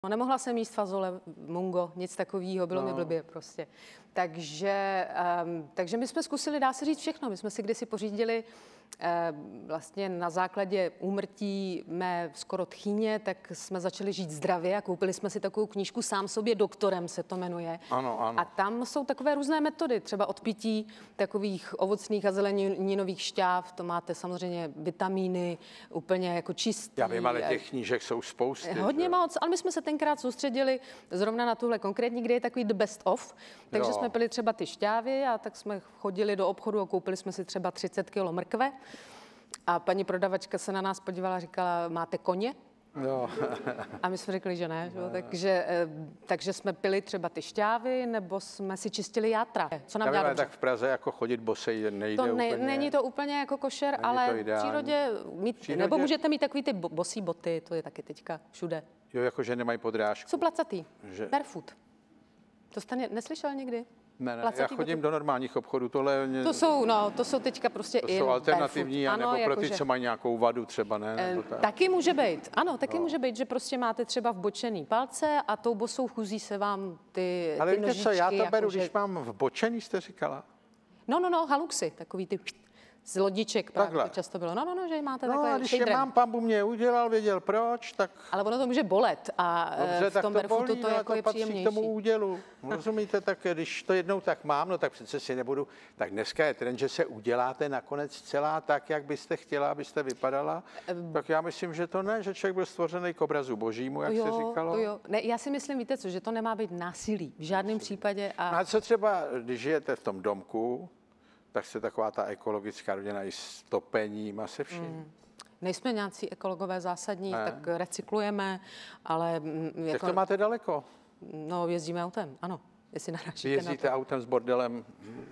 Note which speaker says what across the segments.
Speaker 1: No, nemohla jsem jíst fazole, mungo, nic takového, bylo mi blbě prostě. Takže my jsme zkusili, dá se říct, všechno. My jsme si kdysi pořídili vlastně na základě úmrtí mé skoro tchýně, tak jsme začali žít zdravě a koupili jsme si takovou knížku Sám sobě doktorem se to jmenuje.
Speaker 2: Ano, ano.
Speaker 1: A tam jsou takové různé metody, třeba od pití takových ovocných a zeleninových šťáv, to máte samozřejmě vitamíny, úplně jako čistý.
Speaker 2: Já vím, ale těch knížek jsou spousty.
Speaker 1: Hodně moc, ale my jsme se tenkrát soustředili zrovna na tuhle konkrétní, kde je takový the best of, takže jsme pili třeba ty šťávy a tak jsme chodili do obchodu a koupili jsme si třeba 30 kilo mrkve a paní prodavačka se na nás podívala a říkala, máte koně?
Speaker 2: Jo.
Speaker 1: A my jsme řekli, že ne, takže jsme pili třeba ty šťávy, nebo jsme si čistili játra. Co nám dělá dobře?
Speaker 2: Tak v Praze jako chodit bosej nejde
Speaker 1: to
Speaker 2: úplně.
Speaker 1: Není to úplně jako košer, ale v přírodě, nebo můžete mít takový ty bosí boty, to je taky teďka všude.
Speaker 2: Jo, jakože nemají podrážku.
Speaker 1: Jsou placatý, barefoot. To jste neslyšel někdy?
Speaker 2: Ne, já chodím do normálních obchodů,
Speaker 1: To jsou teďka prostě
Speaker 2: to jsou alternativní, anebo pro ty, co mají nějakou vadu třeba, ne?
Speaker 1: Taky může být, ano, taky může být, že prostě máte třeba vbočený palce a tou bosou chůzí se vám ty
Speaker 2: ale víte
Speaker 1: nožičky.
Speaker 2: co, já to beru,
Speaker 1: že...
Speaker 2: když mám vbočený, jste říkala?
Speaker 1: No, haluxy, takový ty z lodiček právě to často bylo. No, že máte takhle.
Speaker 2: No, když je mám, pan bu mě udělal, věděl proč, tak...
Speaker 1: Ale ono to může bolet a dobře, v tom barefootu to jako je příjemnější.
Speaker 2: K tomu údělu. Rozumíte, tak když to jednou tak mám, no tak přece si nebudu... Tak dneska je trend, že se uděláte nakonec celá tak, jak byste chtěla, abyste vypadala. Tak já myslím, že to ne, že člověk byl stvořený k obrazu božímu, jak se říkalo.
Speaker 1: Jo. Ne, já si myslím, víte co, že to nemá být násilí v žádném případě.
Speaker 2: A co třeba, když žijete v tom domku, tak jste taková ta ekologická rodina i s topením a se vším.
Speaker 1: Nejsme nějací ekologové zásadní, tak recyklujeme, ale...
Speaker 2: Jak to máte daleko?
Speaker 1: No, jezdíme autem, ano. Jestli narážíte
Speaker 2: jezdíte
Speaker 1: na to.
Speaker 2: autem s bordelem?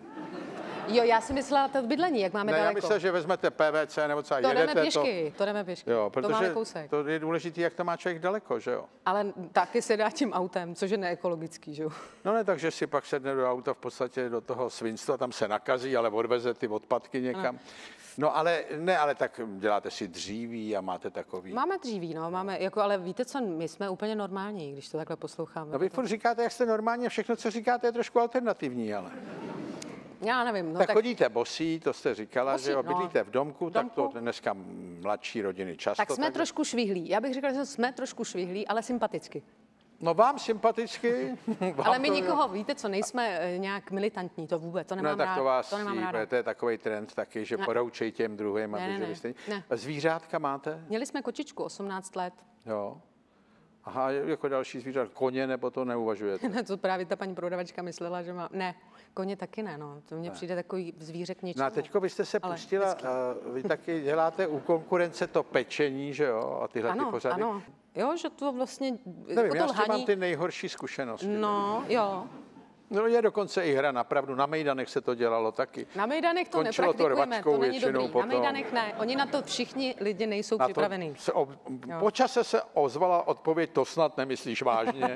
Speaker 1: Jo, já si myslela to bydlení, jak máme daleko.
Speaker 2: Já myslel, že vezmete PVC nebo co,
Speaker 1: to jdeme pěšky, to jdeme pěšky.
Speaker 2: Jo, protože
Speaker 1: to máme kousek.
Speaker 2: To je důležité, jak to má člověk daleko, že jo?
Speaker 1: Ale taky se dá tím autem, což je neekologický, že jo?
Speaker 2: No ne, takže si pak sedne do auta v podstatě do toho svinstva, tam se nakazí, ale odveze ty odpadky někam. No ale tak děláte si dříví a máte takový...
Speaker 1: Máme dříví, ale víte co, my jsme úplně normální, když to takhle posloucháme.
Speaker 2: No vy furt říkáte, jak jste normální a všechno, co říkáte, je trošku alternativní, ale...
Speaker 1: Já nevím.
Speaker 2: Tak chodíte bosí, to jste říkala,
Speaker 1: bosí,
Speaker 2: že jo, bydlíte v domku, tak to dneska mladší rodiny často...
Speaker 1: Tak jsme trošku švihlí. Já bych řekla, že jsme trošku švihlí, ale sympaticky.
Speaker 2: No vám sympaticky.
Speaker 1: Ale my nikoho, víte co, nejsme nějak militantní, to vůbec, to nemám rád.
Speaker 2: Tak to vás to je takový trend taky, že poroučej těm druhým, aby žili stejně. Zvířátka máte?
Speaker 1: Měli jsme kočičku, 18 let.
Speaker 2: Jo. Aha, jako další zvířat, koně, nebo to neuvažujete?
Speaker 1: Ne, to právě ta paní prodavačka myslela, že má... Ne, koně taky ne, no. To mně přijde takový zvířek k něčemu.
Speaker 2: No a teďko byste se pustila, vy taky děláte u konkurence to pečení, že jo, a tyhle ty pořady.
Speaker 1: Ano, jo, že to vlastně...
Speaker 2: Nevím, já s tím mám ty nejhorší zkušenosti.
Speaker 1: No, jo.
Speaker 2: No je dokonce i hra napravdu, na mejdanech se to dělalo taky.
Speaker 1: Na mejdanech to nepraktikujeme, to není dobrý. Potom. Na mejdanech ne, oni na to všichni lidi nejsou připravení.
Speaker 2: Po čase se ozvala odpověď, to snad nemyslíš vážně.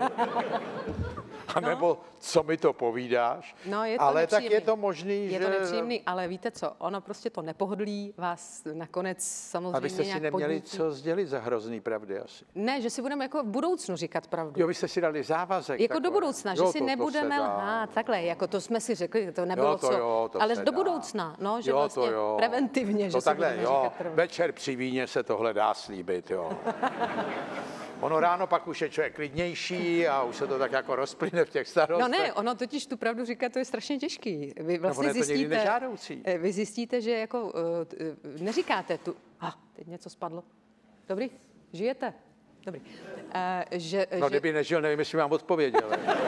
Speaker 2: A nebo co mi to povídáš,
Speaker 1: no, je to
Speaker 2: ale
Speaker 1: nepříjemný.
Speaker 2: Tak je to možný,
Speaker 1: je to nepříjemný, ale víte co, ono prostě to nepohodlí vás nakonec samozřejmě nějak
Speaker 2: abyste si neměli co sdělit za hrozný pravdy asi.
Speaker 1: Ne, že si budeme jako v budoucnu říkat pravdu.
Speaker 2: Jo, vy jste si dali závazek.
Speaker 1: Jako takové. Do budoucna, že si nebudeme lhát, takhle, jako to jsme si řekli, to nebylo ale do budoucna, no, že vlastně preventivně, že si budeme říkat pravdu.
Speaker 2: Večer při víně se tohle dá slíbit, jo. Ono ráno pak už je člověk klidnější a už se to tak jako rozplyne v těch starostech.
Speaker 1: No ne, ono totiž tu pravdu říkat, to je strašně těžký. Vy vlastně
Speaker 2: vy
Speaker 1: zjistíte, že jako neříkáte tu... teď něco spadlo. Dobrý? Žijete? Dobrý.
Speaker 2: Kdyby nežil, nevím, jestli mám odpověděl.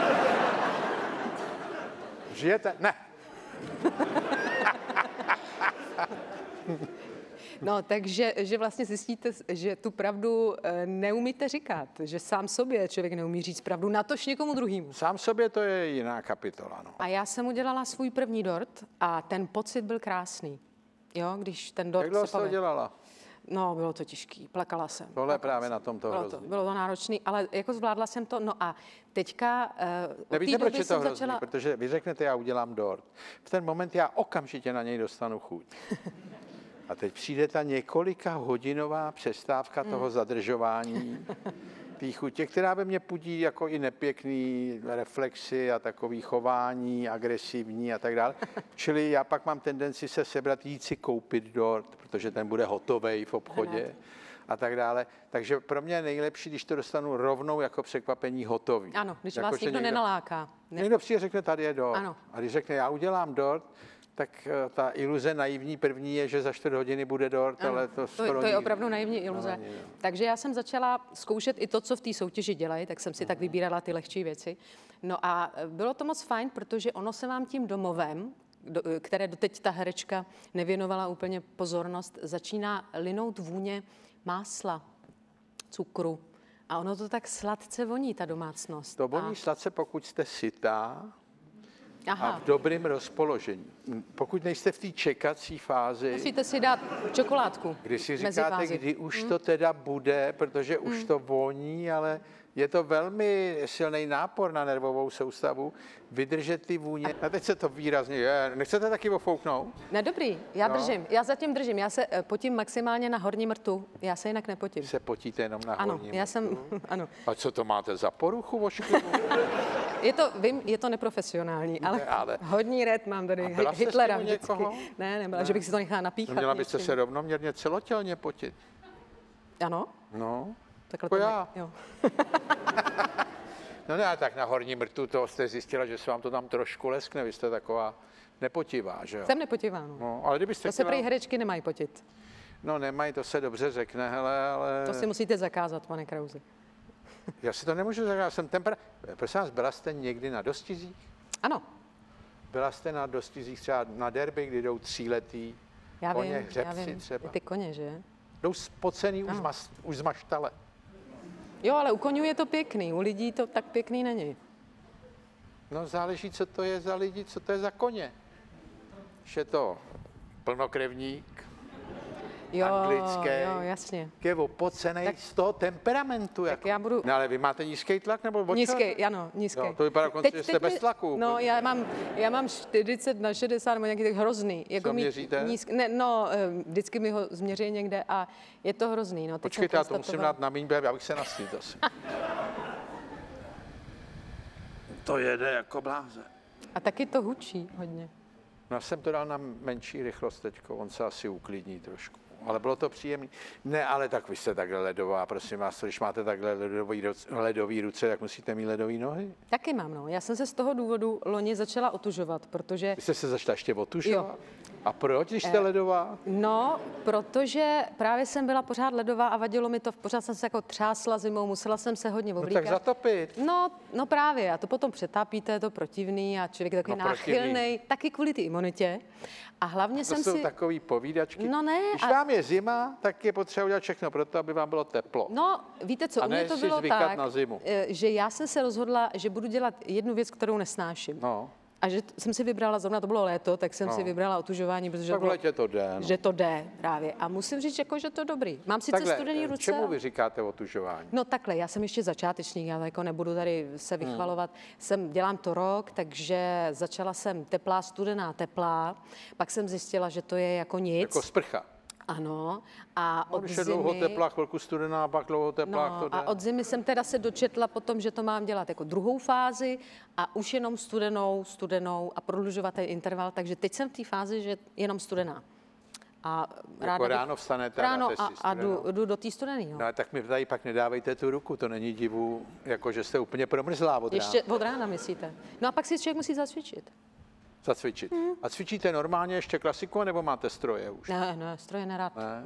Speaker 2: Žijete? Ne.
Speaker 1: No, takže že vlastně zjistíte, že tu pravdu neumíte říkat, že sám sobě člověk neumí říct pravdu, natož někomu druhému.
Speaker 2: Sám sobě to je jiná kapitola, no.
Speaker 1: A já jsem udělala svůj první dort a ten pocit byl krásný. Jo, když ten dort
Speaker 2: Jak dlouho jste to dělala?
Speaker 1: No, bylo to těžký, plakala jsem.
Speaker 2: Tohle právě na tom to hrozný.
Speaker 1: Bylo to náročný, ale jako zvládla jsem to. No a teďka
Speaker 2: Nevíte, proč je to hrozný? Protože vy řeknete, já udělám dort. V ten moment já okamžitě na něj dostanu chuť. A teď přijde ta několika hodinová přestávka toho zadržování té chutě, která ve mně pudí jako i nepěkný reflexy a takový chování, agresivní a tak dále. Čili já pak mám tendenci se sebrat, jít si koupit dort, protože ten bude hotovej v obchodě.
Speaker 1: Hned.
Speaker 2: A tak dále. Takže pro mě je nejlepší, když to dostanu rovnou jako překvapení hotový.
Speaker 1: Ano, když
Speaker 2: jako,
Speaker 1: vás nikdo nenaláká.
Speaker 2: Někdo přijde řekne, tady je dort.
Speaker 1: Ano.
Speaker 2: A když řekne, já udělám dort, tak ta iluze naivní první je, že za 4 hodiny bude dort,
Speaker 1: Ano,
Speaker 2: ale to skoro
Speaker 1: to je
Speaker 2: nikdy.
Speaker 1: opravdu naivní iluze.
Speaker 2: No,
Speaker 1: Takže já jsem začala zkoušet i to, co v té soutěži dělají, tak jsem si tak vybírala ty lehčí věci. No a bylo to moc fajn, protože ono se vám tím domovem, které doteď ta herečka nevěnovala úplně pozornost, začíná linout vůně másla, cukru. A ono to tak sladce voní, ta domácnost.
Speaker 2: To voní sladce, pokud jste sytá a
Speaker 1: Aha,
Speaker 2: v dobrém rozpoložení. Pokud nejste v té čekací fázi,
Speaker 1: musíte si dát čokoládku.
Speaker 2: kdy si
Speaker 1: mezi
Speaker 2: říkáte,
Speaker 1: fázi.
Speaker 2: kdy už to teda bude, protože už to voní, ale je to velmi silný nápor na nervovou soustavu, vydržet ty vůně. A teď se to výrazně je. Nechcete taky ofouknout?
Speaker 1: Ne, dobrý, já
Speaker 2: Jo.
Speaker 1: držím, já zatím držím, já se potím maximálně na horním rtu, já se jinak nepotím.
Speaker 2: Se potíte jenom na
Speaker 1: Ano,
Speaker 2: horním.
Speaker 1: já jsem, ano.
Speaker 2: A co to máte za poruchu ošklivu?
Speaker 1: Vím, je to neprofesionální, ale,
Speaker 2: ale-
Speaker 1: hodní red mám tady,
Speaker 2: A byla jste
Speaker 1: Hitlera
Speaker 2: s tím u
Speaker 1: vždycky.
Speaker 2: někoho?
Speaker 1: Ne, nebyla, že bych si to nechala napíchat.
Speaker 2: Měla byste
Speaker 1: něčím.
Speaker 2: se rovnoměrně celotělně potit.
Speaker 1: Ano,
Speaker 2: No.
Speaker 1: takhle
Speaker 2: Jako
Speaker 1: to
Speaker 2: já.
Speaker 1: jo.
Speaker 2: No ne, tak na horním rtu to jste zjistila, že se vám to tam trošku leskne, vy jste taková nepotivá, že jo?
Speaker 1: Jsem nepotivá, no.
Speaker 2: No, ale kdybyste
Speaker 1: To se
Speaker 2: chtěla...
Speaker 1: prý herečky nemají potit.
Speaker 2: No nemají, to se dobře řekne, hele, ale...
Speaker 1: To si musíte zakázat, pane Krausi.
Speaker 2: Já si to nemůžu zakázat, jsem Prosím vás, byla jste někdy na dostizích?
Speaker 1: Ano,
Speaker 2: Byla jste na dostizích třeba na derby, kdy jdou 3letý
Speaker 1: já
Speaker 2: koně,
Speaker 1: vím, já
Speaker 2: hřebci
Speaker 1: vím.
Speaker 2: třeba?
Speaker 1: Ty koně, že?
Speaker 2: Jdou spocený
Speaker 1: Ano.
Speaker 2: už z maštale.
Speaker 1: Jo, ale u konňů je to pěkný, u lidí to tak pěkný není.
Speaker 2: No záleží, co to je za lidi, co to je za koně. Když je to plnokrevník,
Speaker 1: Jo,
Speaker 2: anglický,
Speaker 1: jo, jasně.
Speaker 2: je opocený z toho temperamentu. Jako.
Speaker 1: já budu-
Speaker 2: No ale vy máte nízký tlak nebo od čeho?
Speaker 1: Nízký, ano, nízký.
Speaker 2: Jo, to vypadá dokonce, že jste bez tlaku.
Speaker 1: No, já mám 40/60, nebo nějaký tak hrozný. Jako
Speaker 2: Co měříte?
Speaker 1: Ne, no, vždycky mi ho změří někde a je to hrozný. No, teď jsem
Speaker 2: Počkejte, já to musím
Speaker 1: konstatovala-
Speaker 2: dát na míň, já bych se nasnít asi. To jede jako bláze.
Speaker 1: A taky to hučí hodně.
Speaker 2: No, já jsem to dal na menší rychlost teďko, on se asi uklidní trošku. Ale bylo to příjemné. Ne, ale tak vy jste takhle ledová, prosím vás, když máte takhle ledový ruce, tak musíte mít ledové nohy.
Speaker 1: Taky mám, no. Já jsem se z toho důvodu loni začala otužovat, protože...
Speaker 2: Vy jste se začala ještě otužovat?
Speaker 1: Jo.
Speaker 2: A proč, když jste ledová?
Speaker 1: No, protože právě jsem byla pořád ledová a vadilo mi to, pořád jsem se jako třásla zimou, musela jsem se hodně
Speaker 2: No
Speaker 1: oblíkat.
Speaker 2: tak zatopit.
Speaker 1: No právě, a to potom přetápíte, je to protivný a člověk je takový
Speaker 2: No, protivný.
Speaker 1: náchylnej, taky kvůli té imunitě. A hlavně
Speaker 2: To
Speaker 1: jsem
Speaker 2: jsou
Speaker 1: si...
Speaker 2: takový povídačky.
Speaker 1: No ne,
Speaker 2: Když
Speaker 1: a-
Speaker 2: vám je zima, tak je potřeba udělat všechno pro to, aby vám bylo teplo.
Speaker 1: No, víte co,
Speaker 2: A
Speaker 1: u mě
Speaker 2: ne
Speaker 1: to
Speaker 2: si
Speaker 1: bylo
Speaker 2: zvykat
Speaker 1: tak,
Speaker 2: na zimu.
Speaker 1: že já jsem se rozhodla, že budu dělat jednu věc, kterou nesnáším.
Speaker 2: No,
Speaker 1: A že jsem si vybrala, zrovna to bylo léto, tak jsem
Speaker 2: No.
Speaker 1: si vybrala otužování, protože
Speaker 2: tak v
Speaker 1: bylo,
Speaker 2: letě to jde. No.
Speaker 1: že to jde právě. A musím říct, jako, že to je dobrý. Mám sice
Speaker 2: Takhle,
Speaker 1: studený ruce.
Speaker 2: čemu vy říkáte otužování?
Speaker 1: No takhle, já jsem ještě začátečník, já jako nebudu tady se vychvalovat. Dělám to rok, takže začala jsem teplá, studená, teplá. Pak jsem zjistila, že to je jako nic.
Speaker 2: Jako sprcha.
Speaker 1: Ano. A
Speaker 2: No,
Speaker 1: od
Speaker 2: když je
Speaker 1: zimy...
Speaker 2: dlouho teplá, chvilku studená, a pak dlouho teplá, to jde.
Speaker 1: a od zimy jsem teda se dočetla potom, že to mám dělat jako druhou fázi a už jenom studenou a prodlužovat ten interval. Takže teď jsem v té fázi, že jenom studená. A
Speaker 2: Jako ráno vstanete
Speaker 1: ráno
Speaker 2: dáte si
Speaker 1: a
Speaker 2: studenou.
Speaker 1: jdu do té studený. No.
Speaker 2: No, ale tak mi tady pak nedávejte tu ruku, to není divu, jako že jste úplně promrzlá od rána.
Speaker 1: Ještě od rána myslíte? No a pak si člověk musí zacvičit.
Speaker 2: Zacvičit. A cvičíte normálně ještě klasiku, nebo máte stroje už?
Speaker 1: Ne, stroje nerad.
Speaker 2: Ne?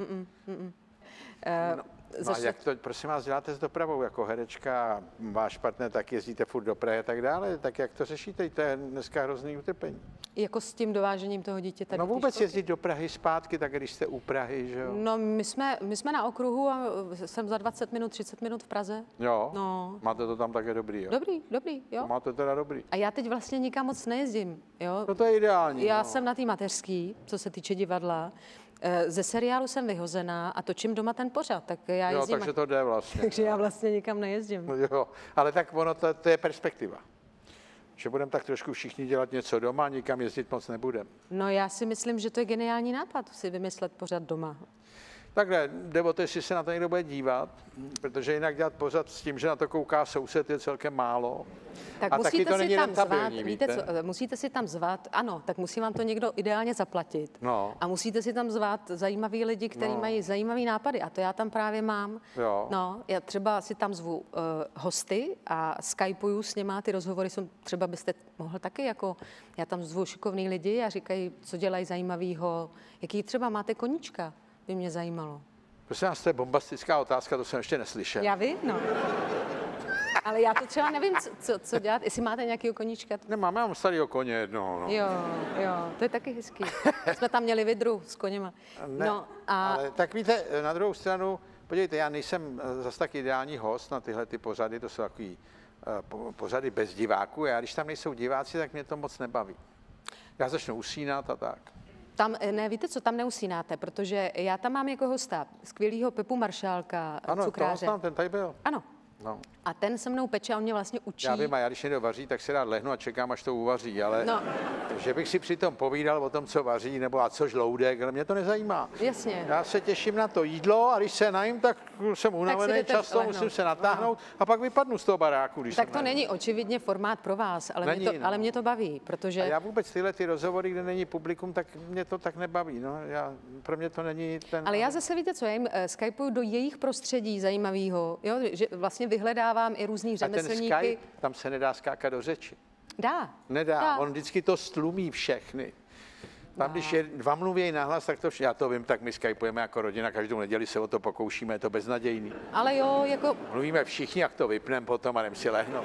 Speaker 2: No a
Speaker 1: Začne-
Speaker 2: jak to, prosím vás, děláte s dopravou jako herečka, váš partner, tak jezdíte furt do Prahy a tak dále, tak jak to řešíte? To je dneska hrozný utrpení.
Speaker 1: Jako s tím dovážením toho dítěte.
Speaker 2: No
Speaker 1: do té
Speaker 2: vůbec
Speaker 1: školky?
Speaker 2: jezdit do Prahy zpátky, tak když jste u Prahy, že jo?
Speaker 1: No, my jsme na okruhu a jsem za 20 minut, 30 minut v Praze.
Speaker 2: Jo,
Speaker 1: No.
Speaker 2: máte to tam také dobrý, jo?
Speaker 1: Dobrý, jo.
Speaker 2: Máte teda dobrý.
Speaker 1: A já teď vlastně nikam moc nejezdím, jo.
Speaker 2: No to je ideální.
Speaker 1: Já
Speaker 2: no.
Speaker 1: jsem na té mateřský, co se týče divadla. Ze seriálu jsem vyhozená a točím doma ten pořad, tak já
Speaker 2: Jo,
Speaker 1: jezdím.
Speaker 2: takže to jde vlastně.
Speaker 1: Takže já vlastně nikam nejezdím.
Speaker 2: No jo, ale tak ono, to je perspektiva. Že budeme tak trošku všichni dělat něco doma, nikam jezdit moc nebudeme.
Speaker 1: No já si myslím, že to je geniální nápad si vymyslet pořad doma.
Speaker 2: Takhle, jde o to, jestli se na to někdo bude dívat, protože jinak dělat pořad s tím, že na to kouká soused, je celkem málo.
Speaker 1: Tak
Speaker 2: a taky to není rentabilní,
Speaker 1: víte co, musíte si tam zvat, ano, tak musí vám to někdo ideálně zaplatit.
Speaker 2: No.
Speaker 1: A musíte si tam zvat zajímavý lidi, kteří mají zajímavý nápady. A to já tam právě mám.
Speaker 2: Jo.
Speaker 1: No, já třeba si tam zvu hosty a skypuju s něma, ty rozhovory jsou, třeba byste mohl taky, jako já tam zvu šikovný lidi a říkají, co dělají zajímavýho, jaký třeba máte koníčka, by mě zajímalo.
Speaker 2: Prosím vás, to je bombastická otázka, to jsem ještě neslyšel.
Speaker 1: Já vím, no. Ale já to třeba nevím, co dělat. Jestli máte nějakého koníčka.
Speaker 2: Nemám, já mám starýho koně jednoho. No.
Speaker 1: Jo, to je taky hezký. Jsme tam měli vidru s koněma.
Speaker 2: Ne,
Speaker 1: no,
Speaker 2: ale tak víte, na druhou stranu, podívejte, já nejsem zase tak ideální host na tyhle ty pořady, to jsou takový pořady bez diváků. Já když tam nejsou diváci, tak mě to moc nebaví. Já začnu usínat a tak.
Speaker 1: Tam, ne, víte co, tam neusínáte, protože já tam mám jako hosta skvělýho Pepu Maršálka, cukráře.
Speaker 2: Ano, ten tady byl.
Speaker 1: Ano.
Speaker 2: No.
Speaker 1: A ten se mnou peče a on mě vlastně učí.
Speaker 2: Já vím, a já když někdo vaří, tak si rád lehnu a čekám, až to uvaří, ale že bych si přitom povídal o tom, co vaří, nebo a co žloudek, ale mě to nezajímá.
Speaker 1: Jasně.
Speaker 2: Já se těším na to jídlo a když se najím, tak jsem unavený, často musím se natáhnout a pak vypadnu z toho baráku. Když
Speaker 1: tak to není očividně formát pro vás, ale mě to baví, protože...
Speaker 2: A já vůbec tyhle ty rozhovory, kde není publikum, tak mě to tak nebaví. No. Pro mě to není ten...
Speaker 1: Ale já zase, víte co, já jim skypuju do jejich prostředí zajímavého, jo, že vlastně vyhledávám i různý řemeslníky.
Speaker 2: A ten Skype, tam se nedá skákat do řeči.
Speaker 1: Dá.
Speaker 2: Nedá, on vždycky to stlumí všechny. Tam, když dva mluví nahlas, tak to já to vím, tak my skypujeme jako rodina, každou neděli se o to pokoušíme, je to beznadějný.
Speaker 1: Ale jo, jako...
Speaker 2: Mluvíme všichni, jak to vypneme potom a jdem si lehnout.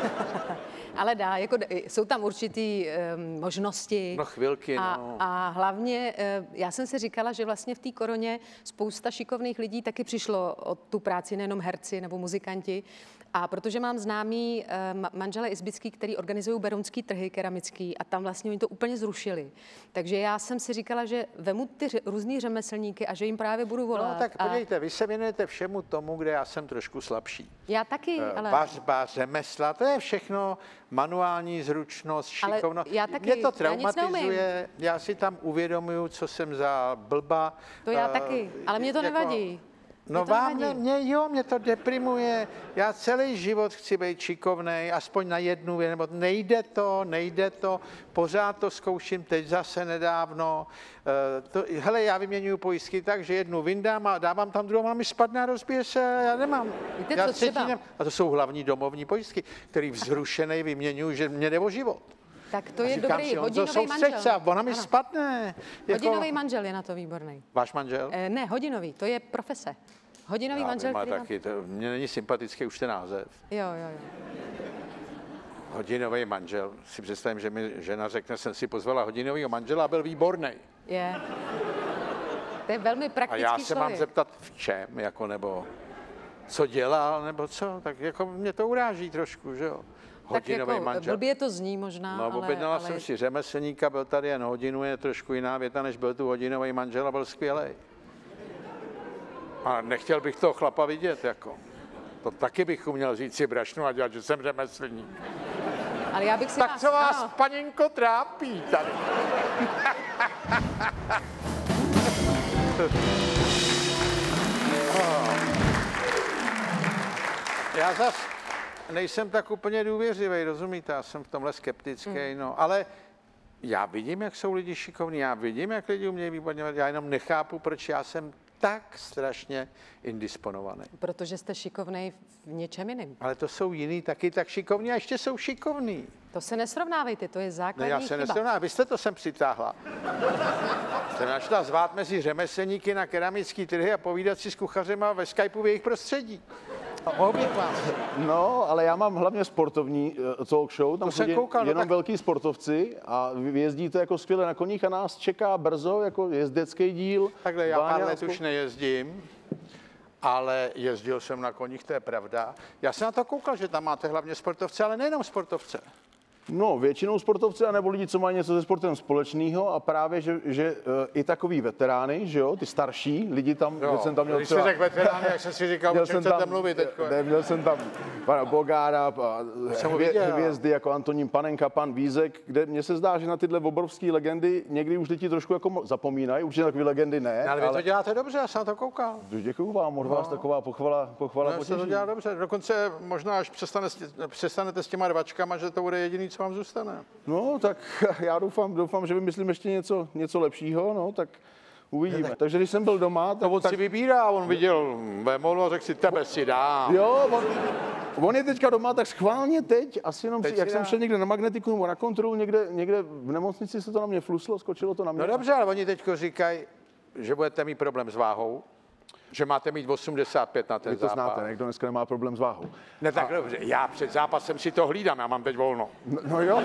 Speaker 1: Ale dá, jako jsou tam určitý možnosti.
Speaker 2: No chvilky,
Speaker 1: A hlavně, já jsem si říkala, že vlastně v té koroně spousta šikovných lidí taky přišlo o tu práci, nejenom herci nebo muzikanti. A protože mám známý manžele Izbický, který organizují berounský trhy keramický a tam vlastně oni to úplně zrušili. Takže já jsem si říkala, že vemu ty různý řemeslníky a že jim právě budu volat.
Speaker 2: No tak podívejte, vy se věnujete všemu tomu, kde já jsem trošku slabší.
Speaker 1: Já taky, ale...
Speaker 2: Vařba, řemesla, to je všechno manuální zručnost, šikovnost.
Speaker 1: Já taky,
Speaker 2: mě to traumatizuje, já si tam uvědomuju, co jsem za blba.
Speaker 1: To já taky, ale mě to nevadí.
Speaker 2: No mě to deprimuje. Já celý život chci být šikovnej, aspoň na jednu věc, nebo nejde to, pořád to zkouším, teď zase nedávno. Hele, já vyměňuji pojistky tak, že jednu vyndám a dávám tam druhou, a mi spadne a rozbije se, já nemám.
Speaker 1: Víte, co třeba?
Speaker 2: A to jsou hlavní domovní pojistky, který vzrušenej vyměňuji, že mě jde o život.
Speaker 1: Tak to je dobrý hodinový manžel.
Speaker 2: Ona mi spadne.
Speaker 1: Hodinový manžel je na to výborný.
Speaker 2: Váš manžel?
Speaker 1: Ne, hodinový, to je profese. Hodinový manžel,
Speaker 2: který taky, mně není sympatický už ten název.
Speaker 1: Jo.
Speaker 2: Hodinový manžel. Si představím, že mi žena řekne, jsem si pozvala hodinovýho manžela a byl výborný.
Speaker 1: Je. To je velmi praktický
Speaker 2: člověk. A já se mám zeptat v čem, jako, nebo co dělal, nebo co, tak jako mě to uráží trošku, že jo. Hodinový
Speaker 1: tak jako
Speaker 2: manžel.
Speaker 1: Blbě to zní možná,
Speaker 2: no, objednala jsem si řemeslníka, byl tady jen hodinu, je trošku jiná věta, než byl tu hodinový manžel a byl skvělej. A nechtěl bych toho chlapa vidět, jako. To taky bych uměl říct si brašnu a dělat, že jsem řemeslník.
Speaker 1: Ale já bych si
Speaker 2: tak co vás, paninko, trápí tady? Já zas nejsem tak úplně důvěřivý, rozumíte? Já jsem v tomhle skeptický, no, ale já vidím, jak jsou lidi šikovní, já vidím, jak lidi umějí výborně, já jenom nechápu, proč já jsem tak strašně indisponovaný.
Speaker 1: Protože jste šikovnej v něčem jiném.
Speaker 2: Ale to jsou jiný taky tak šikovní a ještě jsou šikovní.
Speaker 1: To se nesrovnávejte, to je základní
Speaker 2: chyba. Já se nesrovnávám, vy jste to sem přitáhla. Jste našla zvát mezi řemeslníky na keramický trhy a povídat si s kuchařema ve Skypeu v jejich prostředí. Mohl bych vás.
Speaker 3: No, ale já mám hlavně sportovní talk show, tam chodí jenom velký sportovci a vy jezdíte jako skvěle na koních a nás čeká brzo jako jezdecký díl.
Speaker 2: Takhle, já pár let už nejezdím, ale jezdil jsem na koních, to je pravda. Já jsem na to koukal, že tam máte hlavně sportovce, ale nejenom sportovce.
Speaker 3: No, většinou sportovci, anebo lidi, co mají něco se sportem společného a právě, že i takový veterány, že jo, ty starší lidi tam,
Speaker 2: jo,
Speaker 3: jsem tam měl
Speaker 2: když jsi řekl veterány, jak jsem si říkal, o čem chcete mluvit teďko.
Speaker 3: Ne, měl jsem tam pana Bogára, hvězdy jako Antonín Panenka, pan Vízek, kde mně se zdá, že na tyhle obrovské legendy někdy už lidi trošku jako zapomínají, určitě takové legendy ne.
Speaker 2: Ale vy to děláte dobře, já jsem na to koukal.
Speaker 3: Děkuju vám, od vás taková pochvala potěší.
Speaker 2: To dělá dobře, dokonce možná až přestanete s těma rvačkama, že to bude jediný, co vám zůstane.
Speaker 3: No, tak já doufám, že vymyslím ještě něco lepšího, no, tak uvidíme. Tak, takže když jsem byl doma,
Speaker 2: tak... on si vybírá, on viděl Vémolu a řekl si, tebe si dám.
Speaker 3: Jo, on je teďka doma, tak schválně teď, asi jenom teď jak jsem šel někde na magnetiku nebo na kontrolu, někde v nemocnici se to na mě fluslo, skočilo to na mě.
Speaker 2: No dobře, ale oni teďko říkají, že budete mít problém s váhou. Že máte mít 85 na ten
Speaker 3: zápas.
Speaker 2: Vy to
Speaker 3: znáte, někdo dneska nemá problém s váhou.
Speaker 2: Ne, tak dobře, já před zápasem si to hlídám, já mám teď volno.
Speaker 3: No jo,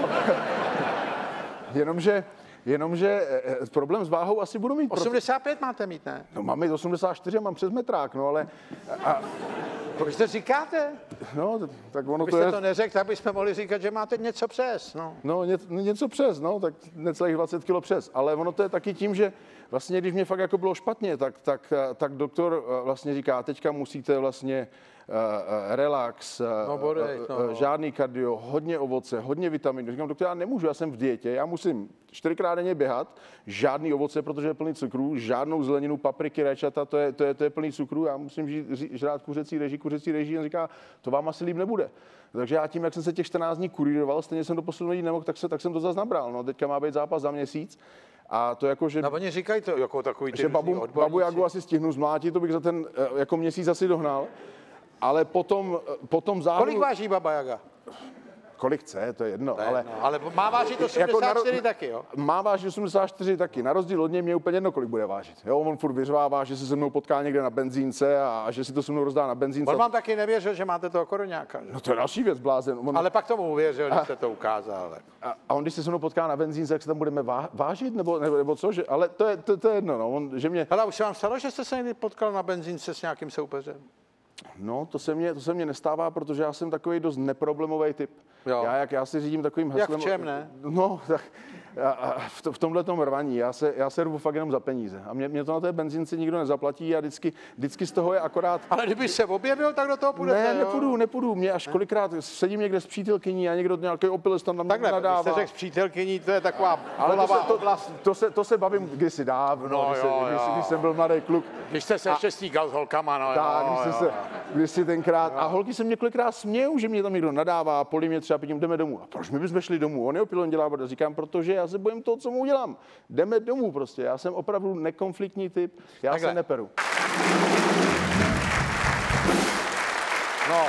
Speaker 3: jenomže problém s váhou asi budu mít.
Speaker 2: 85 máte mít, ne?
Speaker 3: No mám mít 84, mám přes metrák, no ale...
Speaker 2: Proč to říkáte?
Speaker 3: No, tak ono
Speaker 2: to je... to neřekl, tak bychom mohli říkat, že máte něco přes, no.
Speaker 3: No, něco přes, no, tak necelých 20 kilo přes, ale ono to je taky tím, že vlastně, když mě fakt jako bylo špatně, tak doktor vlastně říká, teďka musíte vlastně relax, žádný kardio, hodně ovoce, hodně vitaminů. Říkám, doktor, já nemůžu, já jsem v dietě, já musím 4krát denně běhat, žádný ovoce, protože je plný cukrů, žádnou zeleninu, papriky, rajčata, to je plný cukrů, já musím žrát kuřecí reží, on říká, to vám asi líp nebude. Takže já tím, jak jsem se těch 14 dní kuríroval, stejně jsem do posledního dní nemohl, tak jsem to zase nabral. No, teďka má být zápas za měsíc. A to jako, že...
Speaker 2: No, oni říkají to jako takový ty
Speaker 3: že Babu Jagu asi stihnu zmlátit, to bych za ten jako měsíc asi dohnal. Ale potom závodu...
Speaker 2: Kolik váží Baba Jaga?
Speaker 3: Kolik chce, to je jedno.
Speaker 2: Ale má vážit 84 taky, jo?
Speaker 3: Má vážit 84 taky. Na rozdíl od něj mě je úplně jedno, kolik bude vážit. Jo, on furt vyřvává, že se mnou potká někde na benzínce a že si to se mnou rozdá na benzínce.
Speaker 2: On vám taky nevěřil, že máte toho Koroňáka. Že?
Speaker 3: No to je další věc, blázen.
Speaker 2: Ale pak tomu uvěřil, když jste to ukázal.
Speaker 3: A on, když se mnou potká na benzínce, jak se tam budeme vážit, nebo co? Ale to je jedno, no. Že mě...
Speaker 2: Hele, už se vám stalo, že jste se někdy potkal na benzínce s nějakým soupeřem?
Speaker 3: No, to se mně nestává, protože já jsem takový dost neproblemový typ. Jo. Já si řídím takovým heslem.
Speaker 2: Jak v čem, ne?
Speaker 3: No, tak v tomhletom rvaní. Já se rvu fakt jenom za peníze. A mě to na té benzince nikdo nezaplatí a vždycky z toho je akorát...
Speaker 2: Ale kdyby se objevil, tak do toho půjdete,
Speaker 3: Ne, nepůjdu. Mě až kolikrát sedím někde s přítelkyní a někdo nějaký opilec tam nadává.
Speaker 2: Takhle, když jste řekl s přítelkyní, to je taková...
Speaker 3: Ale to se bavím kdysi dávno, když jsem byl mladý kluk.
Speaker 2: Když jste se ještě stýkal s holkama, no.
Speaker 3: Tak, když si tenkrát. A holky se mě kolikrát smějou, že mě tam někdo nadává, polí mě třeba, pětím, jdeme domů. A proč my bychom šli domů? On je opilý, on dělá, říkám, protože já se bojím toho, co mu udělám. Jdeme domů prostě. Já jsem opravdu nekonfliktní typ, já se neperu.
Speaker 2: No.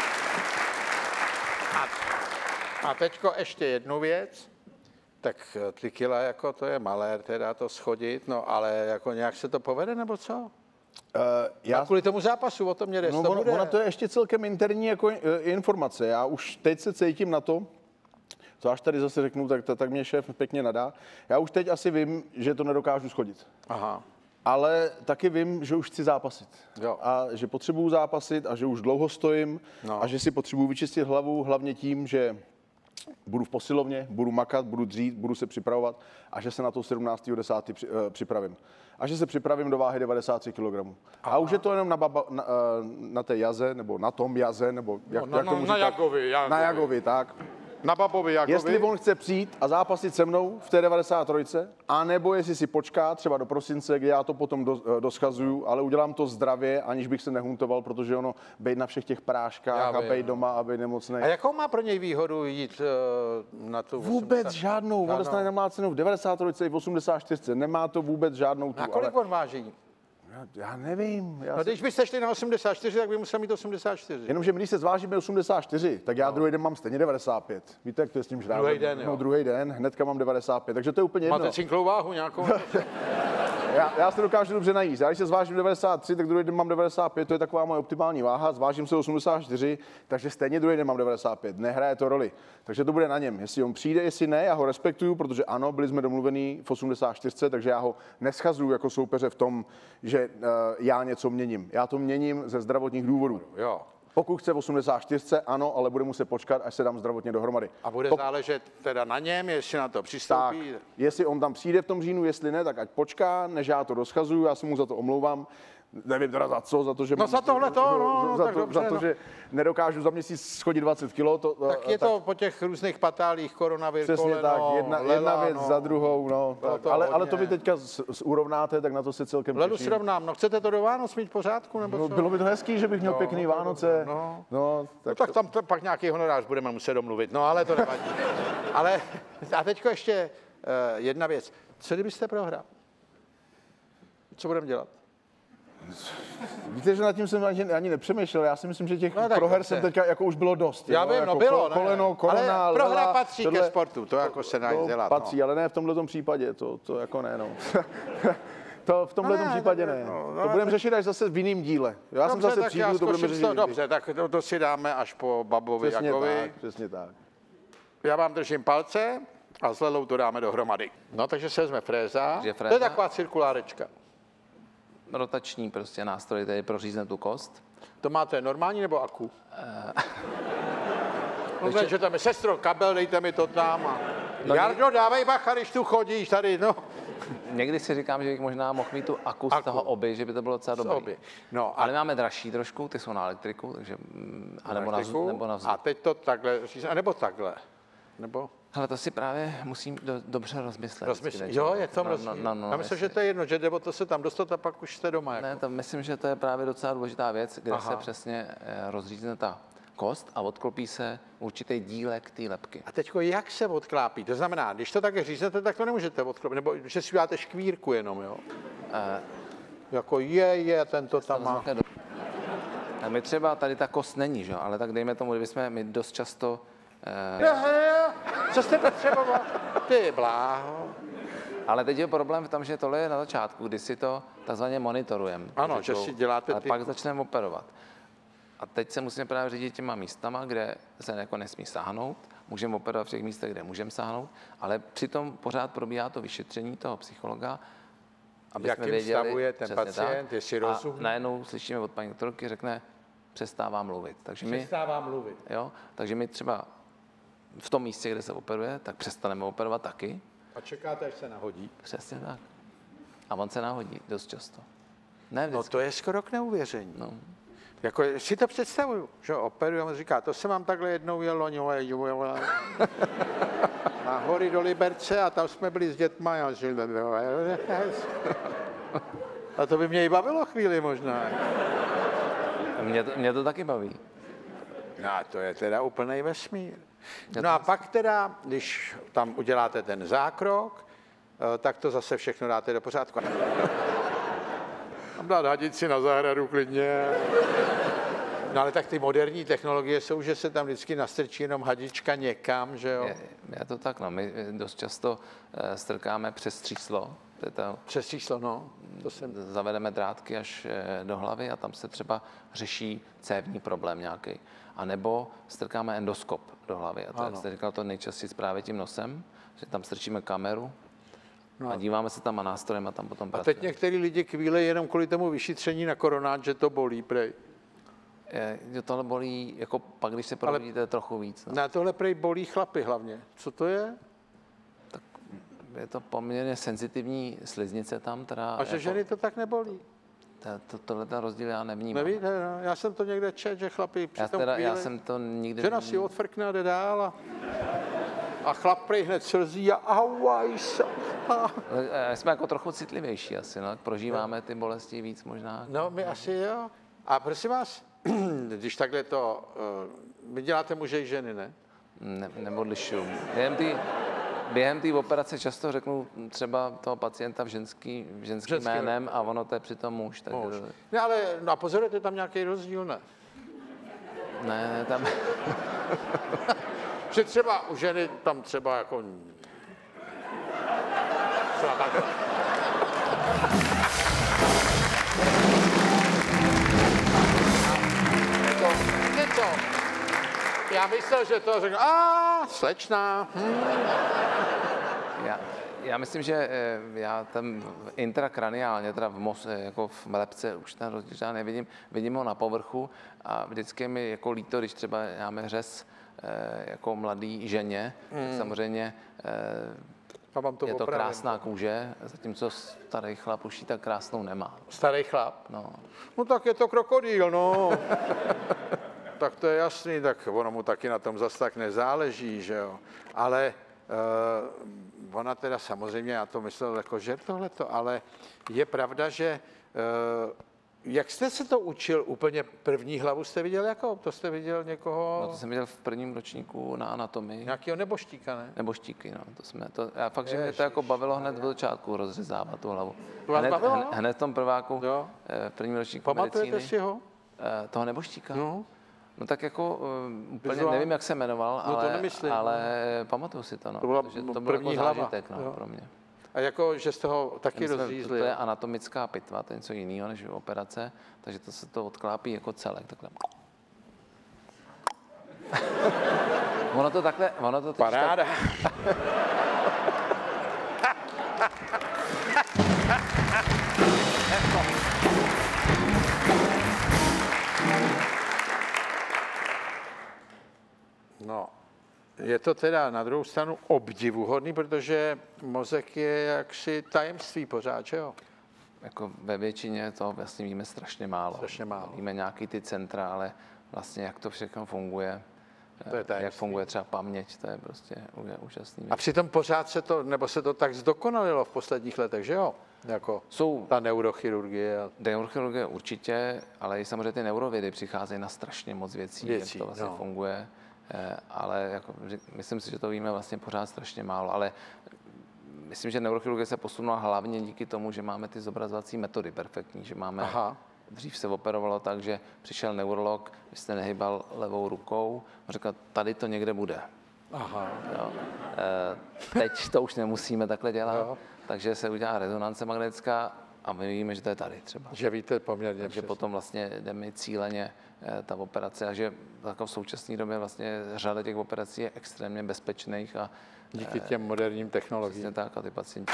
Speaker 2: A teďko ještě jednu věc. Tak 3 kila, jako to je malér, teda to schodit, no ale jako nějak se to povede, nebo co? A kvůli tomu zápasu, o tom mě jde.
Speaker 3: No, ona to je ještě celkem interní jako informace. Já už teď se cítím na to, co až tady zase řeknu, tak mě šéf pěkně nadá. Já už teď asi vím, že to nedokážu schodit.
Speaker 2: Aha.
Speaker 3: Ale taky vím, že už chci zápasit.
Speaker 2: Jo.
Speaker 3: A že potřebuju zápasit a že už dlouho stojím a že si potřebuju vyčistit hlavu, hlavně tím, že budu v posilovně, budu makat, budu dřít, budu se připravovat a že se na to 17.10. připravím. A že se připravím do váhy 93 kg. A už je to jenom na té jaze, nebo na tom jaze, nebo jak tomu říkat? Na Jagovi, tak.
Speaker 2: Na Babovi Jagovi.
Speaker 3: Jestli on chce přijít a zápasit se mnou v té 93, anebo jestli si počká třeba do prosince, kde já to potom doschazuju, ale udělám to zdravě, aniž bych se nehuntoval, protože ono bejt na všech těch práškách a bejt doma a bejt nemocnej.
Speaker 2: A jakou má pro něj výhodu jít na tu 80?
Speaker 3: Vůbec žádnou. On dostane nemlácenou v 93 i v 84. Nemá to vůbec žádnou tu.
Speaker 2: A kolik on váží?
Speaker 3: Já nevím.
Speaker 2: No, když byste šli na 84, tak by musel mít 84.
Speaker 3: Jenomže když se zvážíme 84, tak já druhý den mám stejně 95. Víte, jak to je s tím žrádem?
Speaker 2: Druhý den, jo.
Speaker 3: No, druhý den, hnedka mám 95, takže to je úplně jedno.
Speaker 2: Máte cinklou váhu nějakou?
Speaker 3: Já se dokážu dobře najíst. Já když se zvážím 93, tak druhý den mám 95, to je taková moje optimální váha. Zvážím se 84, takže stejně druhý den mám 95. Nehraje to roli. Takže to bude na něm. Jestli on přijde, jestli ne, já ho respektuju, protože ano, byli jsme domluvení v 84, takže já ho neschazuju jako soupeře v tom, že já něco měním. Já to měním ze zdravotních důvodů.
Speaker 2: Jo.
Speaker 3: Pokud chce v 84, ano, ale bude muset počkat, až se dám zdravotně dohromady.
Speaker 2: A bude záležet teda na něm, jestli na to
Speaker 3: Tak,
Speaker 2: přistoupí.
Speaker 3: jestli on tam přijde v tom říjnu, jestli ne, tak ať počká, než já to rozchazuju, já se mu za to omlouvám. Nevím teda za co, za to, že...
Speaker 2: No za tohle to, no, tak dobře,
Speaker 3: za to,
Speaker 2: no.
Speaker 3: že nedokážu za měsíc schodit 20 kilo.
Speaker 2: Tak je to po těch různých patálích, koronavir,
Speaker 3: Přesně
Speaker 2: koleno,
Speaker 3: tak, jedna věc za druhou, no.
Speaker 2: Bylo
Speaker 3: Tak,
Speaker 2: to
Speaker 3: ale
Speaker 2: hodně.
Speaker 3: to vy teďka urovnáte, tak na to se celkem
Speaker 2: Ledu
Speaker 3: těším.
Speaker 2: srovnám, no chcete to do Vánoc mít v pořádku, nebo
Speaker 3: No,
Speaker 2: co?
Speaker 3: bylo by to hezký, že bych měl pěkný Vánoce.
Speaker 2: no.
Speaker 3: No,
Speaker 2: No tak tam pak nějaký honorář budeme muset domluvit, no ale to nevadí. Ale a teďko ještě jedna věc. Co kdybyste prohrál? Co budeme dělat?
Speaker 3: Víte, že nad tím jsem ani nepřemýšlel. Já si myslím, že těch
Speaker 2: No, tak
Speaker 3: proher
Speaker 2: dobře.
Speaker 3: jsem teďka jako už bylo dost.
Speaker 2: Já
Speaker 3: jo,
Speaker 2: vím,
Speaker 3: jako
Speaker 2: no bylo,
Speaker 3: koleno, korona,
Speaker 2: ale prohra
Speaker 3: lela,
Speaker 2: patří
Speaker 3: tohle-
Speaker 2: ke sportu, to jako se dá dělat.
Speaker 3: patří, ale ne v tomhletom případě, to jako ne, no. To v tomhletom
Speaker 2: ne,
Speaker 3: případě
Speaker 2: tak-
Speaker 3: ne.
Speaker 2: no,
Speaker 3: To budeme řešit až zase v jiném díle. Já jsem
Speaker 2: Dobře,
Speaker 3: zase
Speaker 2: tak
Speaker 3: přijdu,
Speaker 2: já
Speaker 3: to budeme
Speaker 2: zkusím
Speaker 3: řešit.
Speaker 2: to,
Speaker 3: jindy.
Speaker 2: dobře, tak to si dáme až po Babovi
Speaker 3: Přesně
Speaker 2: Jakovi.
Speaker 3: tak, přesně tak.
Speaker 2: Já vám držím palce a s Lelou to dáme dohromady. No takže se vezme fréza.
Speaker 4: Takže
Speaker 2: To je
Speaker 4: fréza.
Speaker 2: taková cirkulárečka.
Speaker 4: Rotační prostě nástroj, tady pro říznout tu kost.
Speaker 2: To máte normální nebo aku? No, že tam je sestro, kabel, dejte mi to tam. A... Jardo, dávej bacha, když tu chodíš tady, no.
Speaker 4: Někdy si říkám, že bych možná mohl mít tu aku z
Speaker 2: Aku.
Speaker 4: toho oby, že by to bylo docela dobré.
Speaker 2: Obě. No a
Speaker 4: Ale máme dražší trošku, ty jsou na elektriku, takže a nebo na vzduch.
Speaker 2: A teď to takhle, nebo takhle. Nebo
Speaker 4: Ale to si právě musím dobře rozmyslet.
Speaker 2: rozmysl.
Speaker 4: vždycky,
Speaker 2: Jo,
Speaker 4: nečas.
Speaker 2: je to rozdíl. Já myslím, že to je jedno, že jde o to se tam dostat a pak už jste doma. Jako.
Speaker 4: Ne, to myslím, že to je právě docela důležitá věc, kde se přesně rozřízne ta kost a odklopí se určitý dílek té lebky.
Speaker 2: A teďko jak se odklápí? To znamená, když to tak říznete, tak to nemůžete odklopit, nebo že si uděláte škvírku jenom, jo? Jako tento tam má.
Speaker 4: A my třeba tady ta kost není, že? Ale tak dejme tomu, kdybychom my dost často
Speaker 2: Co jste potřeboval? Ty bláho.
Speaker 4: ale teď je problém v tom, že tohle je na začátku, kdy si to takzvaně monitorujeme.
Speaker 2: Ano, že si děláte
Speaker 4: ale
Speaker 2: ty-
Speaker 4: pak začneme operovat. A teď se musíme právě řídit těma místama, kde se jako nesmí sáhnout. Můžeme operovat v těch místech, kde můžeme sáhnout, ale přitom pořád probíhá to vyšetření toho psychologa, aby
Speaker 2: Jakým
Speaker 4: jsme věděli,
Speaker 2: stavu je ten
Speaker 4: přesně
Speaker 2: pacient,
Speaker 4: tak.
Speaker 2: jestli
Speaker 4: A
Speaker 2: rozumí.
Speaker 4: najednou slyšíme od paní doktorky, řekne, přestává mluvit. Takže my,
Speaker 2: Přestává mluvit.
Speaker 4: jo, takže my třeba v tom místě, kde se operuje, tak přestaneme operovat taky.
Speaker 2: A čekáte, až se nahodí.
Speaker 4: Přesně tak. A on se nahodí dost často. Ne
Speaker 2: No
Speaker 4: vždycky.
Speaker 2: to je skoro k neuvěření.
Speaker 4: No.
Speaker 2: Jako si to představuju, že operuju a on říká, to se vám takhle jednou jelo na hory do Liberce a tam jsme byli s dětma. A to by mě i bavilo chvíli možná.
Speaker 4: Mě to taky baví.
Speaker 2: No to je teda úplnej vesmír. No a pak teda, když tam uděláte ten zákrok, tak to zase všechno dáte do pořádku. Tam dát hadici na zahradu klidně. No ale tak ty moderní technologie jsou, že se tam vždycky nastrčí jenom hadička někam, že jo?
Speaker 4: Je to tak, no. My dost často strkáme přes tříslo. To je to,
Speaker 2: Přes číslo, no. To jsem...
Speaker 4: zavedeme drátky až do hlavy a tam se třeba řeší cévní problém nějaký. A nebo strkáme endoskop do hlavy. A to, jak jste říkal, to nejčastěji právě tím nosem, že tam strčíme kameru a díváme se tam a nástrojem a tam potom
Speaker 2: A
Speaker 4: pracujeme.
Speaker 2: teď některý lidi kvílejí jenom kvůli tomu vyšetření na koronát, že to bolí, prej.
Speaker 4: Tohle bolí, jako pak, když se probudíte trochu víc. No.
Speaker 2: Na tohle prej bolí chlapy hlavně. Co to je?
Speaker 4: Je to poměrně senzitivní sliznice tam, teda...
Speaker 2: A že ženy to tak nebolí?
Speaker 4: Tohle ten rozdíl já nevnímám.
Speaker 2: Nevíte, no? Já jsem to někde četl, že chlapi při tom
Speaker 4: Já jsem to nikdy...
Speaker 2: žena si odfrkne a jde dál a chlap prej hned slzí a auaj se.
Speaker 4: Jsme jako trochu citlivější asi, no? Prožíváme ty bolesti víc možná.
Speaker 2: No, my asi jo. A prosím vás, když takhle to, vy děláte muže i ženy, ne?
Speaker 4: Neodlišuju. Během té operace často řeknu třeba toho pacienta v ženským jménem a ono to je přitom muž. Tak...
Speaker 2: Ne, ale no a pozorujete tam nějaký rozdíl, ne?
Speaker 4: Ne, tam...
Speaker 2: Že třeba u ženy tam třeba jako... Třeba takhle. Něco. Já myslel, že to řekl, slečná.
Speaker 4: Já myslím, že já tam intrakraniálně, teda jako v lepce, už ten rozdíl já nevidím, vidím ho na povrchu a vždycky je mi jako líto, když třeba máme řez jako mladý ženě, tak samozřejmě je to krásná kůže, zatímco starý chlap už ji tak krásnou nemá.
Speaker 2: Starý chlap?
Speaker 4: No
Speaker 2: Tak je to krokodýl, no. Tak to je jasný, tak ono mu taky na tom zas tak nezáleží, že jo. Ale ona teda samozřejmě, já to myslel jako žert tohleto, ale je pravda, že jak jste se to učil úplně první hlavu jste viděl jako? To jste viděl někoho?
Speaker 4: No to jsem viděl v prvním ročníku na anatomii.
Speaker 2: Nějakého neboštíka, ne?
Speaker 4: Neboštíky, no. Já fakt, že mě to jako bavilo hned v začátku rozřezávat tu hlavu.
Speaker 2: To vás bavilo?
Speaker 4: Hned v tom prváku,
Speaker 2: Jo.
Speaker 4: v prvním ročníku
Speaker 2: Pamatujete
Speaker 4: medicíny.
Speaker 2: si ho?
Speaker 4: Toho neboštíka?
Speaker 2: No.
Speaker 4: No tak jako úplně
Speaker 2: Vizuál?
Speaker 4: nevím, jak se jmenoval,
Speaker 2: No to nemyslím,
Speaker 4: ale pamatuju si to, no.
Speaker 2: To byla
Speaker 4: protože to byl
Speaker 2: první
Speaker 4: jako
Speaker 2: hlava.
Speaker 4: zážitek, no,
Speaker 2: Jo.
Speaker 4: pro mě.
Speaker 2: A jako, že jste ho taky
Speaker 4: To
Speaker 2: rozřízli.
Speaker 4: je anatomická pitva, to je něco jiného než operace, takže to se to odklápí jako celek, takhle. Ono to takhle.
Speaker 2: Paráda. No, je to teda na druhou stranu obdivuhodný, protože mozek je jaksi tajemství pořád, že jo?
Speaker 4: Jako ve většině toho vlastně víme strašně málo.
Speaker 2: Strašně málo.
Speaker 4: Víme nějaký ty centra, ale vlastně jak to všechno funguje,
Speaker 2: To je tajemství.
Speaker 4: jak funguje třeba paměť, to je prostě úžasný.
Speaker 2: A přitom pořád se to tak zdokonalilo v posledních letech, že jo? Jako
Speaker 4: Jsou
Speaker 2: ta neurochirurgie.
Speaker 4: neurochirurgie určitě, ale i samozřejmě ty neurovědy přicházejí na strašně moc věcí, jak to vlastně funguje. Ale jako, myslím si, že to víme vlastně pořád strašně málo, ale myslím, že neurochirurgie se posunula hlavně díky tomu, že máme ty zobrazovací metody perfektní, že máme, dřív se operovalo tak, že přišel neurolog, vy jste nehybal levou rukou, a říkal, tady to někde bude.
Speaker 2: Aha.
Speaker 4: Jo. Teď to už nemusíme takhle dělat,
Speaker 2: Jo.
Speaker 4: takže se udělá rezonance magnetická a my víme, že to je tady třeba.
Speaker 2: Že víte poměrně
Speaker 4: Takže
Speaker 2: přesně.
Speaker 4: potom vlastně jdeme cíleně ta operace a že jako v současné době vlastně řada těch operací je extrémně bezpečných a
Speaker 2: Díky těm moderním technologiím.
Speaker 4: přesně tak a ty pacienti.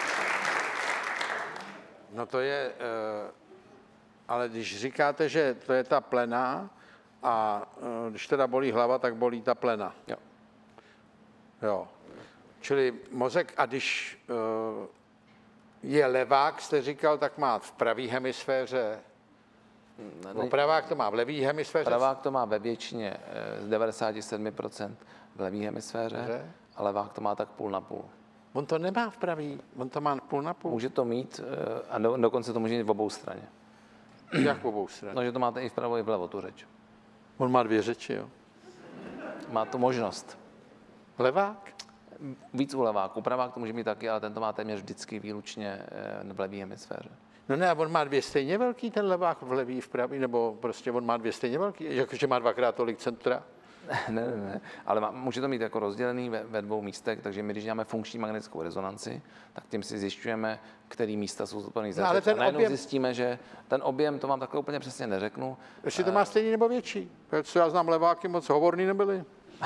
Speaker 2: No to je, ale když říkáte, že to je ta plena a když teda bolí hlava, tak bolí ta plena.
Speaker 4: Jo.
Speaker 2: Jo. Čili mozek, a když je levák, jste říkal, tak má v pravý hemisféře, pravák to má v levý hemisféře.
Speaker 4: Pravák to má ve většině z 97% v levý hemisféře a levák to má tak půl na půl.
Speaker 2: On to nemá v pravý, on to má půl na půl.
Speaker 4: Může to mít a dokonce to může mít v obou straně.
Speaker 2: Jak v obou stranách?
Speaker 4: No, že to máte i vpravo, i vlevo tu řeč.
Speaker 2: On má dvě řeči, jo.
Speaker 4: Má to možnost.
Speaker 2: Levák?
Speaker 4: Víc u leváku. Pravák to může mít taky, ale ten to má téměř vždycky výlučně v levý hemisféře.
Speaker 2: No ne, on má dvě stejně velký, ten levák v levý, v pravý, nebo prostě on má dvě stejně velký, jakože má dvakrát tolik centra.
Speaker 4: Ne, ale může to mít jako rozdělený ve dvou místech, takže my, když děláme funkční magnetickou rezonanci, tak tím si zjišťujeme, který místa jsou zodpovědný za řeč. A najednou zjistíme, že ten objem, to vám takhle úplně přesně neřeknu.
Speaker 2: Jestli to má stejný nebo větší. Co já znám, leváky moc hovorný nebyly.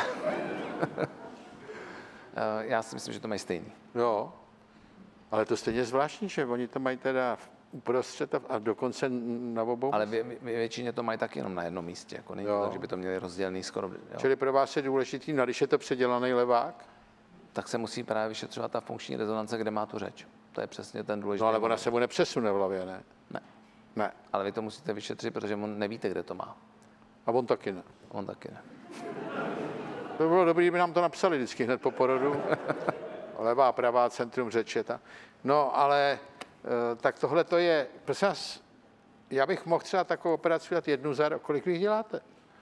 Speaker 4: Já si myslím, že to mají stejný.
Speaker 2: Jo, ale to stejně zvláštní, že oni to mají teda uprostřed a dokonce na obou.
Speaker 4: Ale většině to mají taky jenom na jednom místě, jako není to tak, že by to měli rozdělený skoro. Jo.
Speaker 2: Čili pro vás je důležitý, když je to předělaný levák?
Speaker 4: Tak se musí právě vyšetřovat ta funkční rezonance, kde má tu řeč. To je přesně ten důležitý.
Speaker 2: No ale ona se mu nepřesune v hlavě, ne?
Speaker 4: Ne. Ale vy to musíte vyšetřit, protože on nevíte, kde to má.
Speaker 2: A on taky ne.
Speaker 4: On taky ne.
Speaker 2: To by bylo dobré, kdyby nám to napsali vždycky hned po porodu. Levá, pravá, centrum řeče. No, ale tak tohle to je, prosím vás, já bych mohl třeba takovou operaci dělat jednu za rok. Kolik vy děláte?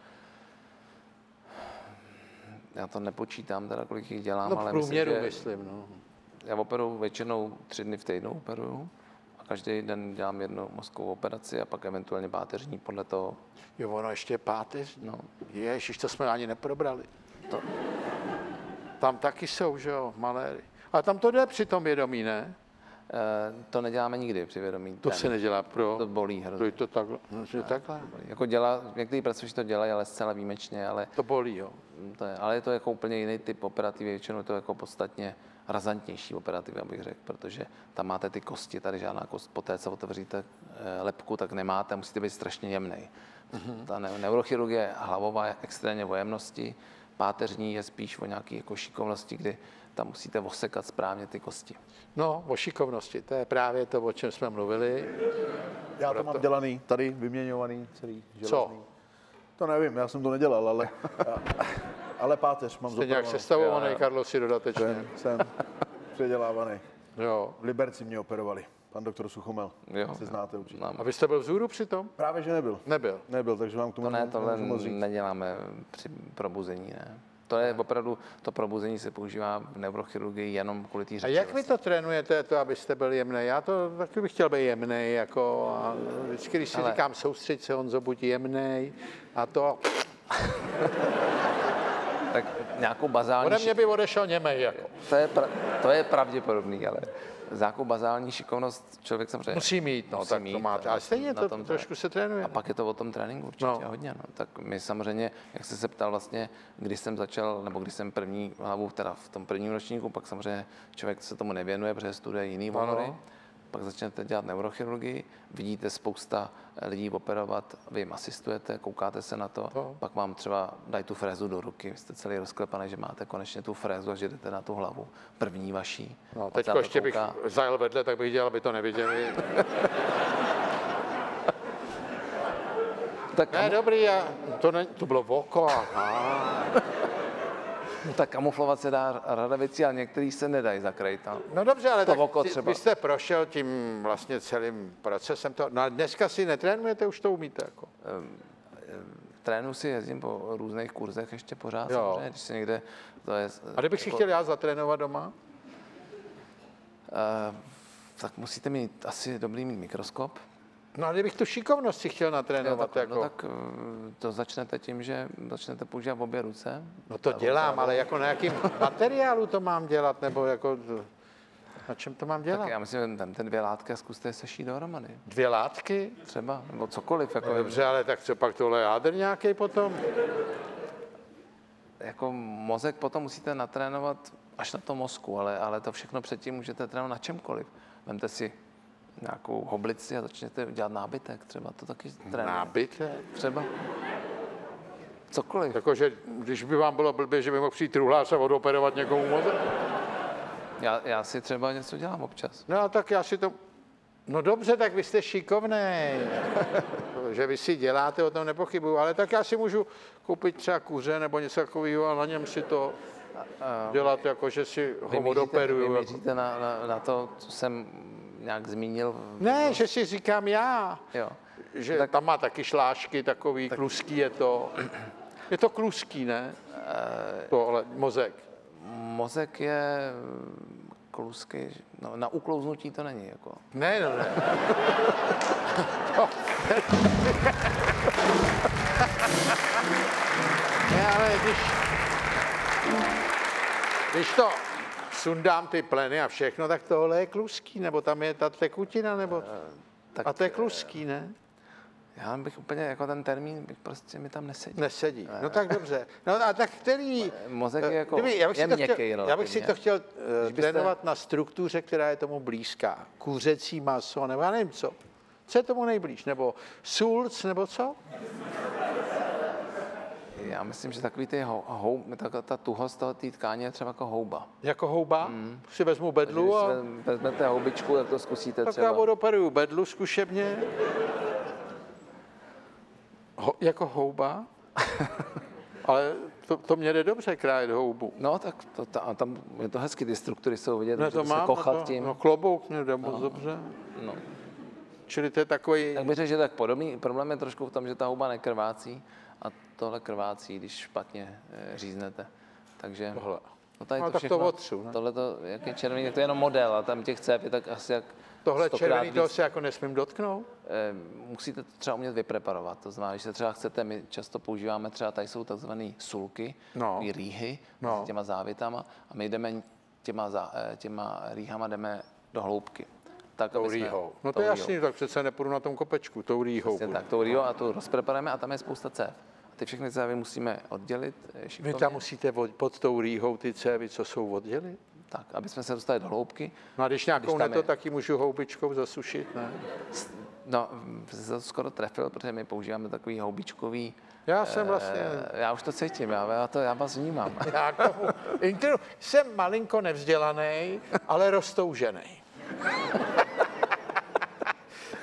Speaker 4: Já to nepočítám, teda kolik jich dělám,
Speaker 2: No,
Speaker 4: ale
Speaker 2: v průměru
Speaker 4: myslím.
Speaker 2: no.
Speaker 4: Já operuju většinou 3 dny v týdnu operuju a každý den dělám jednu mozkovou operaci a pak eventuálně páteřní podle toho.
Speaker 2: Jo, ono ještě je páteřní.
Speaker 4: No.
Speaker 2: Ježiš, to jsme ani neprobrali. Tam taky jsou, že jo, maléry. A tam to jde při tom vědomí, ne?
Speaker 4: To neděláme nikdy při vědomí.
Speaker 2: To se nedělá
Speaker 4: To bolí hrozně.
Speaker 2: To takhle, že takhle.
Speaker 4: Jako některý pracovníci to dělají, ale zcela výjimečně, ale
Speaker 2: To bolí, jo.
Speaker 4: ale je to jako úplně jiný typ operativy, většinou je to jako podstatně razantnější operativa, bych řekl, protože tam máte ty kosti, tady žádná kost, poté, co otevříte lebku, tak nemáte, musíte být strašně jemnej. Ta neurochirurgie hlavová je extrémně o jemnosti, páteřní je spíš o nějaké jako šikovnosti, kdy tam musíte osekat správně ty kosti.
Speaker 2: No, o šikovnosti, to je právě to, o čem jsme mluvili.
Speaker 3: Já to mám dělaný, tady vyměňovaný celý železný.
Speaker 2: Co?
Speaker 3: To nevím, já jsem to nedělal, ale páteř mám
Speaker 2: Jste nějak sestavovaný, Karlosi, dodatečně.
Speaker 3: Jsem předělávaný.
Speaker 2: Jo.
Speaker 3: V Liberci mě operovali. Pan doktor Suchomel,
Speaker 4: Jo,
Speaker 3: se znáte určitě.
Speaker 2: A vy jste byl vzhůru přitom?
Speaker 3: Právě, že nebyl.
Speaker 2: Nebyl.
Speaker 3: Takže vám k tomu
Speaker 4: To ne, tohle
Speaker 3: nemůžu moc říct.
Speaker 4: neděláme při probuzení, ne. To je opravdu, to probuzení se používá v neurochirurgii jenom kvůli té
Speaker 2: A
Speaker 4: řeči.
Speaker 2: jak vy to trénujete, to, abyste byl jemný? Já to taky bych chtěl být jemný, jako a vždycky, když si říkám, soustřeď se, Honzo, buď jemný a to...
Speaker 4: Tak nějakou bazální...
Speaker 2: Ode mě by odešel němej, jako.
Speaker 4: To je pravděpodobný, ale nějakou bazální šikovnost člověk samozřejmě
Speaker 2: Musí mít, no,
Speaker 4: musí
Speaker 2: tak
Speaker 4: mít,
Speaker 2: to máte. Ale stejně
Speaker 4: na
Speaker 2: to
Speaker 4: tom
Speaker 2: trošku se trénuje.
Speaker 4: A pak je to o tom tréninku určitě hodně. No. Tak my samozřejmě, jak jste se ptal vlastně, když jsem začal, nebo když jsem první hlavu, teda v tom prvním ročníku, pak samozřejmě člověk se tomu nevěnuje, protože studuje jiný obory. Pak začnete dělat neurochirurgii, vidíte spousta lidí operovat, vy jim asistujete, koukáte se na to, pak vám třeba dají tu frézu do ruky, jste celý rozklepaný, že máte konečně tu frézu a že jdete na tu hlavu, první vaší.
Speaker 2: No, teď ještě bych zajel vedle, tak bych dělal, aby to neviděli.
Speaker 4: Tak
Speaker 2: Ne, dobrý, to bylo oko.
Speaker 4: tak kamuflovat se dá rada věcí, ale některý se nedají zakrýt.
Speaker 2: No dobře, ale
Speaker 4: to
Speaker 2: tak
Speaker 4: oko třeba.
Speaker 2: vy jste prošel tím vlastně celým procesem. No a dneska si netrénujete, už to umíte. Jako.
Speaker 4: Trénu si jezdím po různých kurzech ještě pořád,
Speaker 2: Jo.
Speaker 4: samozřejmě, když se někde... To je,
Speaker 2: A kdybych si chtěl já zatrénovat doma?
Speaker 4: tak musíte mít asi dobrý mít mikroskop.
Speaker 2: No a kdybych tu šikovnost si chtěl natrénovat, jako.
Speaker 4: No tak to začnete tím, že začnete používat obě ruce.
Speaker 2: No to dělám, ale jako na jakým materiálu to mám dělat, nebo jako na čem to mám dělat?
Speaker 4: Tak já myslím, že ten 2 látky a zkuste je sešít dohromady.
Speaker 2: 2 látky?
Speaker 4: Třeba, nebo cokoliv. Jako,
Speaker 2: Dobře, ale tak co pak tohle jádr nějaký potom?
Speaker 4: Jako mozek potom musíte natrénovat až na to mozku, ale to všechno předtím můžete trénovat na čemkoliv. Vemte si nějakou hoblici a začněte dělat nábytek třeba, to taky trénuje.
Speaker 2: Nábytek?
Speaker 4: Třeba. Cokoliv.
Speaker 2: Jakože, když by vám bylo blbě, že by mohl přijít truhlář a odoperovat někomu mozek?
Speaker 4: Já si třeba něco dělám občas.
Speaker 2: No tak já si to... No dobře, tak vy jste šikovnej. Že vy si děláte, o tom nepochybuju, ale tak já si můžu koupit třeba kuře nebo něco takového a na něm si to dělat, jako že si ho odoperuju.
Speaker 4: Vy míříte na to, co jsem nějak zmínil.
Speaker 2: Ne, že si říkám já.
Speaker 4: Jo.
Speaker 2: Že tak, tam má taky šlášky takový, tak, kluský je to. Je to kluský, ne? Tohle, mozek.
Speaker 4: Mozek je kluský, no, na uklouznutí to není, jako.
Speaker 2: Ne. Ne, ale když to sundám ty pleny a všechno, tak tohle je kluský, nebo tam je ta tekutina, nebo... A to je kluský, ne?
Speaker 4: Já bych úplně, jako ten termín, prostě mi tam nesedí.
Speaker 2: Nesedí. No tak dobře. No a tak který...
Speaker 4: Mozek je jako
Speaker 2: měkký. Já bych si to chtěl trénovat na struktuře, která je tomu blízká. Kuřecí maso, nebo já nevím co. Co je tomu nejblíž? Nebo sulc, nebo co?
Speaker 4: Já myslím, že takový ty ta tuhost té tkáně je třeba jako houba.
Speaker 2: Jako houba? Si vezmu bedlu a...
Speaker 4: Když vezmete houbičku, tak to zkusíte
Speaker 2: tak
Speaker 4: třeba.
Speaker 2: já odoperuju bedlu zkušebně. Jako houba? Ale to mě jde dobře krájet houbu.
Speaker 4: No, tak tam je to hezky, ty struktury jsou vidět,
Speaker 2: Ne, to
Speaker 4: můžete se
Speaker 2: mám,
Speaker 4: kochat tím.
Speaker 2: No klobouk mě jde moc dobře.
Speaker 4: No.
Speaker 2: Čili to je takový...
Speaker 4: Tak bych řekl, že tak podobný. Problém je trošku v tom, že ta houba nekrvácí a tohle krvácí, když špatně říznete. Takže...
Speaker 2: Tohle.
Speaker 4: No, tady
Speaker 2: No,
Speaker 4: to
Speaker 2: tak
Speaker 4: všechno,
Speaker 2: to otřu, ne?
Speaker 4: Tohle to, jak je červený, tak to je jenom model a tam těch cév je tak asi jak
Speaker 2: Tohle
Speaker 4: 100krát
Speaker 2: červený, toho
Speaker 4: víc.
Speaker 2: se jako nesmím dotknout?
Speaker 4: Musíte to třeba umět vypreparovat. To znamená, že se třeba chcete, my často používáme třeba, tady jsou takzvané sulky, rýhy s těma závitama a my jdeme těma rýhama jdeme do hloubky. tak,
Speaker 2: tou rýhou. No to je jasný, tak přece nepůjdu na tom kopečku, tou rýhou.
Speaker 4: Tak, tou rýhou a tu rozpreparujeme a tam je spousta cév. A ty všechny cévy musíme oddělit šikovně.
Speaker 2: Vy tam musíte pod tou rýhou ty cévy, co jsou oddělit?
Speaker 4: Tak, aby jsme se dostali do hloubky.
Speaker 2: No a když nějakou neto, taky můžu houbičkou zasušit, ne?
Speaker 4: No, jsi to skoro trefil, protože my používáme takový houbičkový.
Speaker 2: Já jsem vlastně...
Speaker 4: Já už to cítím, já vás vnímám.
Speaker 2: Jsem malinko nevzdělaný, ale roztoužený.